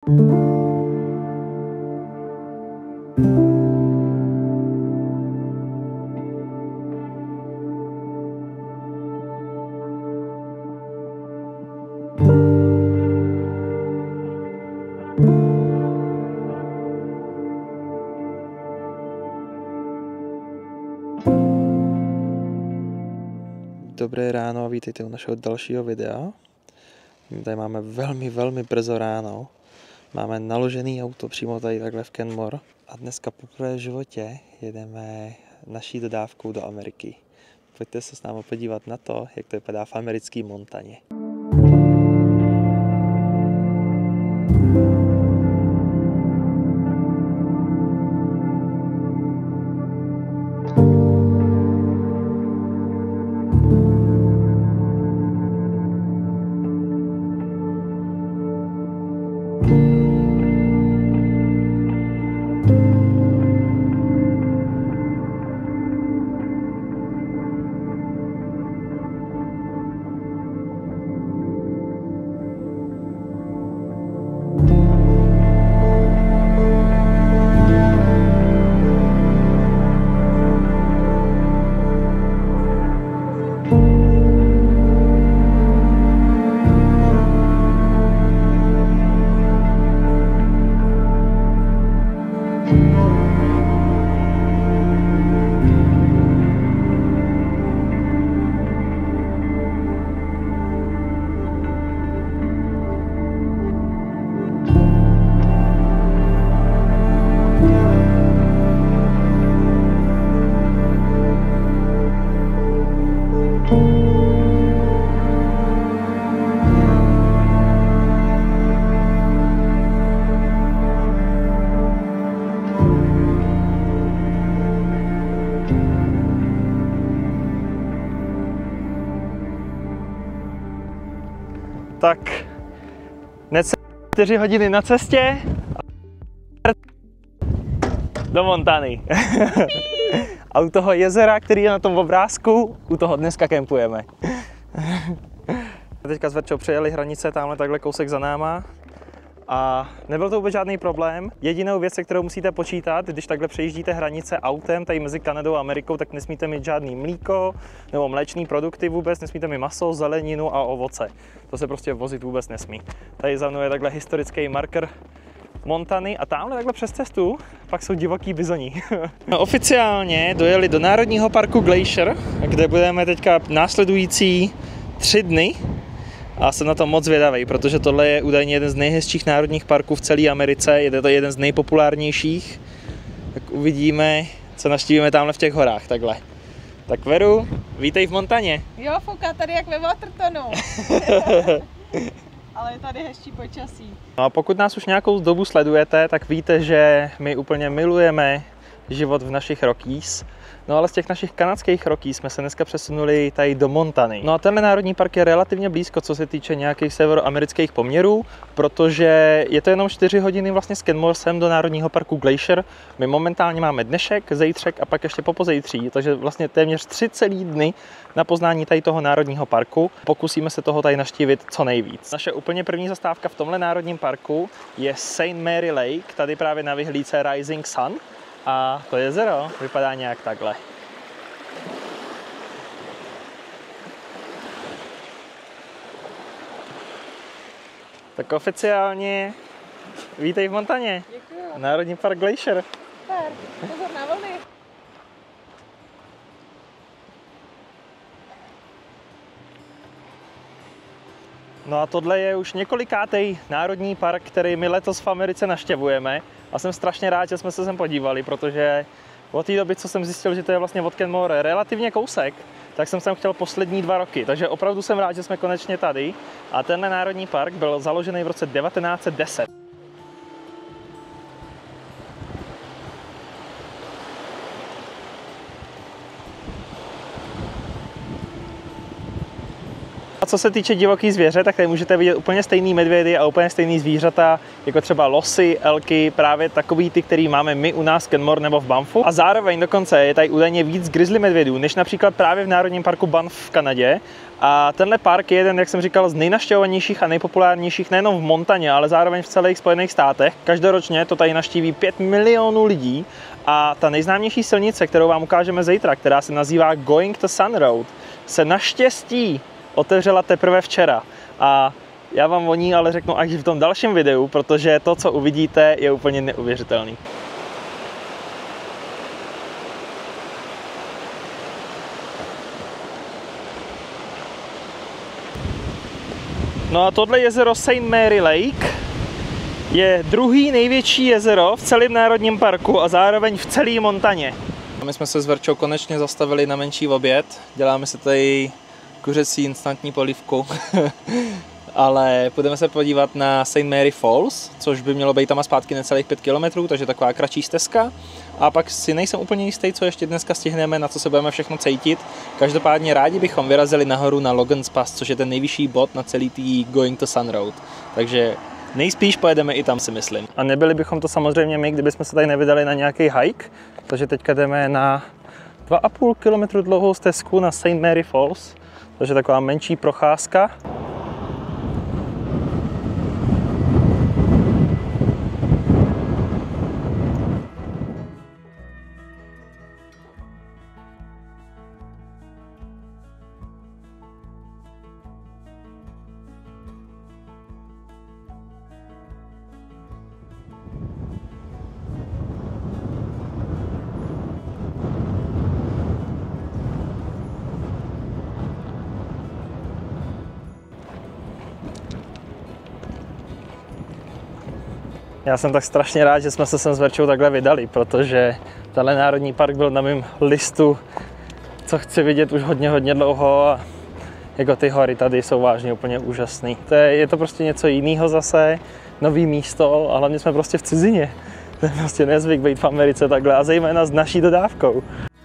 Dobré ráno a vítejte u našeho dalšího videa. My tady máme velmi brzo ráno. Máme naložený auto přímo tady takhle v Kenmore a dneska poprvé v životě jedeme naší dodávkou do Ameriky. Pojďte se s námi podívat na to, jak to vypadá v americké Montaně. Tak, necelé 4 hodiny na cestě do Montany. A u toho jezera, který je na tom obrázku, u toho dneska kempujeme. Teďka s Verčou přejeli hranice tamhle takhle kousek za náma a nebyl to vůbec žádný problém. Jedinou věc, se kterou musíte počítat, když takhle přejíždíte hranice autem tady mezi Kanadou a Amerikou, tak nesmíte mít žádný mlíko nebo mléčné produkty vůbec, nesmíte mít maso, zeleninu a ovoce. To se prostě vozit vůbec nesmí. Tady za mnou je takhle historický marker Montany a tamhle takhle přes cestu pak jsou divoký bizoní. Oficiálně dojeli do Národního parku Glacier, kde budeme teďka následující 3 dny. A jsem na to moc zvědavý, protože tohle je údajně jeden z nejhezčích národních parků v celé Americe, je to jeden z nejpopulárnějších. Tak uvidíme, co navštívíme tamhle v těch horách, takhle. Tak Veru, vítej v Montaně. Jo, fouká tady jak ve Watertonu. Ale je tady hezčí počasí. No a pokud nás už nějakou dobu sledujete, tak víte, že my úplně milujeme život v našich Rockies. No ale z těch našich kanadských Rockies jsme se dneska přesunuli tady do Montany. No a tenhle národní park je relativně blízko, co se týče nějakých severoamerických poměrů, protože je to jenom 4 hodiny vlastně s Kenmoresem do Národního parku Glacier. My momentálně máme dnešek, zítřek a pak ještě popozejtří, takže vlastně téměř 3 celý dny na poznání tady toho národního parku. Pokusíme se toho tady navštívit co nejvíc. Naše úplně první zastávka v tomhle národním parku je St. Mary Lake, tady právě na vyhlídce Rising Sun. A to jezero vypadá nějak takhle. Tak oficiálně vítej v Montaně. Děkuju. Národní park Glacier. Super, pozor na vlny. No a tohle je už několikátej národní park, který my letos v Americe navštěvujeme. A jsem strašně rád, že jsme se sem podívali, protože od té doby, co jsem zjistil, že to je vlastně od Kenmore relativně kousek, tak jsem sem chtěl poslední 2 roky. Takže opravdu jsem rád, že jsme konečně tady. A tenhle národní park byl založený v roce 1910. co se týče divoký zvěře, tak tady můžete vidět úplně stejný medvědy a úplně stejný zvířata, jako třeba losy, elky, právě takový ty, který máme my u nás v Kenmore nebo v Banffu. A zároveň dokonce je tady údajně víc grizzly medvědů, než například právě v Národním parku Banff v Kanadě. A tenhle park je jeden, jak jsem říkal, z nejnavštěvovanějších a nejpopulárnějších nejenom v Montaně, ale zároveň v celých Spojených státech. Každoročně to tady navštíví 5 milionů lidí a ta nejznámější silnice, kterou vám ukážeme zítra, která se nazývá Going to Sun Road, se naštěstí otevřela teprve včera. A já vám o ní ale řeknu až v tom dalším videu, protože to, co uvidíte, je úplně neuvěřitelný. No a tohle jezero St. Mary Lake je druhý největší jezero v celém národním parku a zároveň v celé Montaně. My jsme se s Verčou konečně zastavili na menší oběd. Děláme si tady kuřecí instantní polívku. Ale půjdeme se podívat na St. Mary Falls, což by mělo být tam a zpátky necelých 5 km, takže taková kratší stezka. A pak si nejsem úplně jistý, co ještě dneska stihneme, na co se budeme všechno cítit. Každopádně rádi bychom vyrazili nahoru na Logan's Pass, což je ten nejvyšší bod na celý tý Going to Sun Road. Takže nejspíš pojedeme i tam, si myslím. A nebyli bychom to samozřejmě my, kdybychom se tady nevydali na nějaký hike. Takže teďka jdeme na 2,5 km dlouhou stezku na St. Mary Falls, takže taková menší procházka. Já jsem tak strašně rád, že jsme se sem s Verčou takhle vydali, protože tenhle národní park byl na mém listu, co chci vidět už hodně dlouho a jako ty hory tady jsou vážně úplně úžasný. Je to prostě něco jiného zase, nový místo a hlavně jsme prostě v cizině. To je prostě nezvyk být v Americe takhle a zejména s naší dodávkou.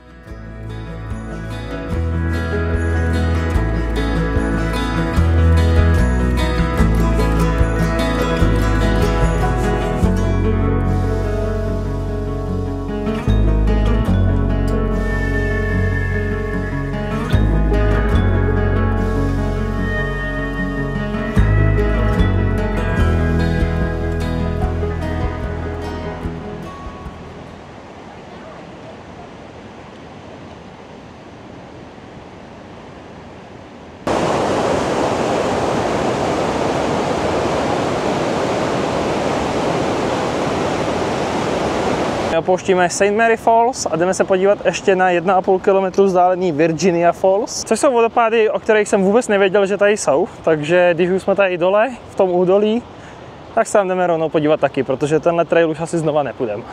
Opouštíme St. Mary Falls a jdeme se podívat ještě na 1,5 km vzdálený Virginia Falls, což jsou vodopády, o kterých jsem vůbec nevěděl, že tady jsou, takže když už jsme tady dole, v tom údolí, tak se tam jdeme rovnou podívat taky, protože tenhle trail už asi znova nepůjdeme.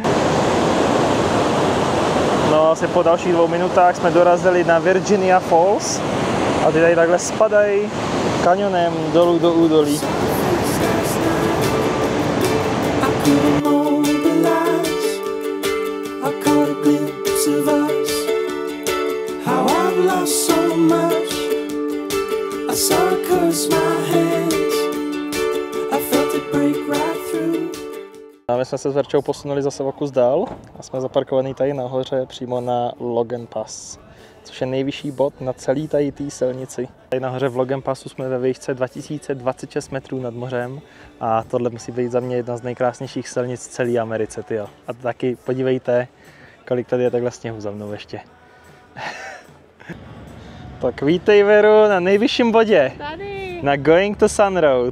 No asi po dalších 2 minutách jsme dorazili na Virginia Falls a ty tady takhle spadají kanionem dolů do údolí. A my jsme se s Verčou posunuli zase o kus dál a jsme zaparkovaný tady nahoře přímo na Logan Pass, což je nejvyšší bod na celý tady té silnici. Tady nahoře v Logan Passu jsme ve výšce 2026 metrů nad mořem a tohle musí být za mě jedna z nejkrásnějších silnic v celé Americe, tyjo. A taky podívejte, kolik tady je takhle sněhu za mnou ještě. Tak vítej, Veru, na nejvyšším bodě. Tady. Na Going to Sun Road.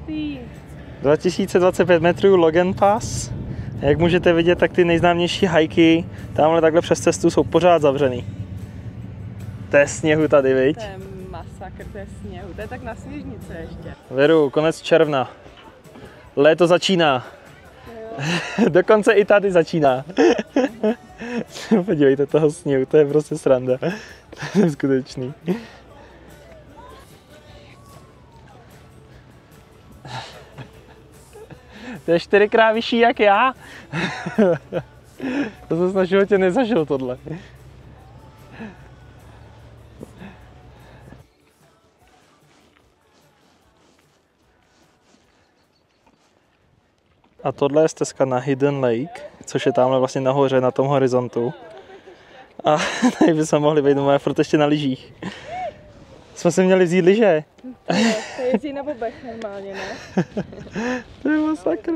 2025 metrů Logan Pass. Jak můžete vidět, tak ty nejznámější hajky tamhle takhle přes cestu jsou pořád zavřený. To je sněhu tady, viď? To je masakr, to je sněhu. To je tak na sněžnice ještě. Veru, konec června. Léto začíná. Dokonce i tady začíná. Podívejte toho sněhu, to je prostě sranda. To je skutečný. To je 4krát vyšší jak já. To jsem na životě nezažil tohle. A tohle je stezka na Hidden Lake, což je tamhle vlastně nahoře na tom horizontu. A tady bychom mohli vejít, no furt ještě na lyžích. Jsme si měli vzít lyže. To jezdí na bobech normálně, ne? To je masakr.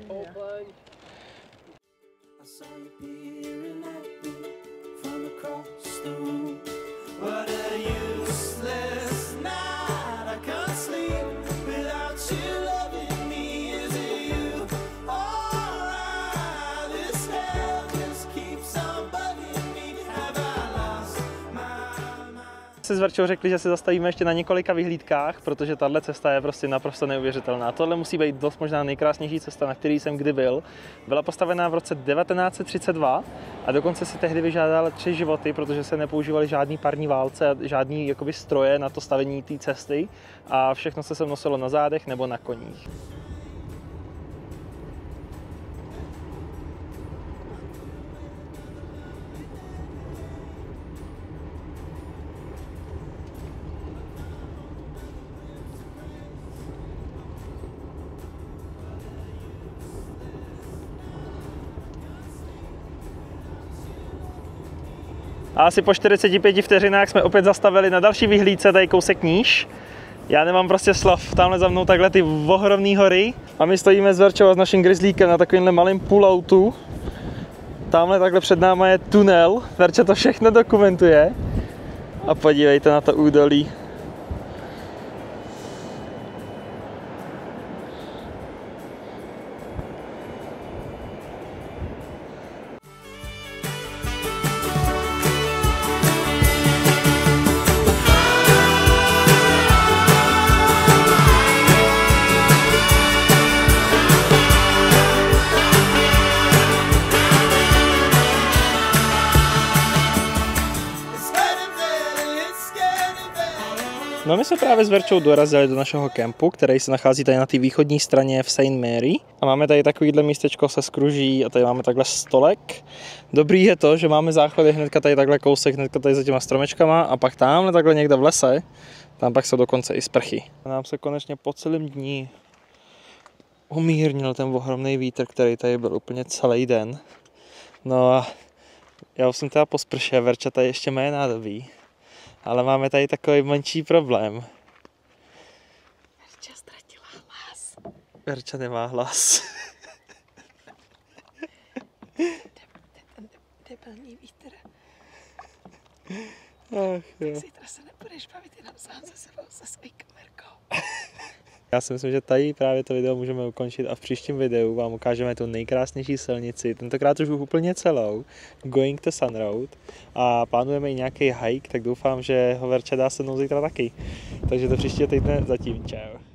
S Verčou řekli, že se zastavíme ještě na několika vyhlídkách, protože tahle cesta je prostě naprosto neuvěřitelná. Tohle musí být dost možná nejkrásnější cesta, na který jsem kdy byl. Byla postavená v roce 1932 a dokonce si tehdy vyžádala 3 životy, protože se nepoužívaly žádný parní válce a žádný jakoby stroje na to stavení té cesty a všechno se nosilo na zádech nebo na koních. A asi po 45 vteřinách jsme opět zastavili na další vyhlídce, tady kousek níž. Já nemám prostě slov, tamhle za mnou takhle ty ohromné hory. A my stojíme s Verčou a s naším grizzlíkem na takovýmhle malém pulloutu. Tamhle takhle před náma je tunel, Verča to všechno dokumentuje. A podívejte na to údolí. No my jsme právě s Verčou dorazili do našeho kempu, který se nachází tady na té východní straně v St. Mary. A máme tady takovýhle místečko se skruží a tady máme takhle stolek. Dobrý je to, že máme záchody hnedka tady takhle kousek, hnedka tady za těma stromečkama a pak tamhle takhle někde v lese, tam pak jsou dokonce i sprchy. A nám se konečně po celém dní umírnil ten ohromný vítr, který tady byl úplně celý den. No a já už jsem teda po sprše, Verča tady ještě má nádobí. Ale máme tady takový menší problém. Verča ztratila hlas. Verča nemá hlas. Debilní vítr. Ach, jo. Zítra se nebudeš bavit jenom sám se sebou, se svojí kamerkou. Já si myslím, že tady právě to video můžeme ukončit a v příštím videu vám ukážeme tu nejkrásnější silnici, tentokrát už úplně celou, Going to Sun Road, a plánujeme i nějaký hike, tak doufám, že ho Verča dá se mnou zítra taky. Takže do příštího týdne zatím čau.